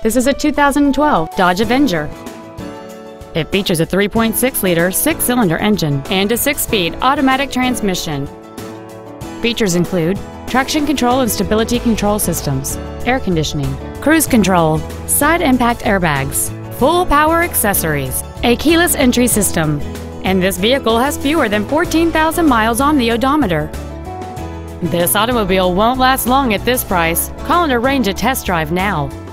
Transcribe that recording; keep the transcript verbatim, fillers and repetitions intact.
This is a two thousand twelve Dodge Avenger. It features a three point six liter six-cylinder engine and a six-speed automatic transmission. Features include traction control and stability control systems, air conditioning, cruise control, side impact airbags, full power accessories, a keyless entry system, and this vehicle has fewer than fourteen thousand miles on the odometer. This automobile won't last long at this price. Call and arrange a test drive now.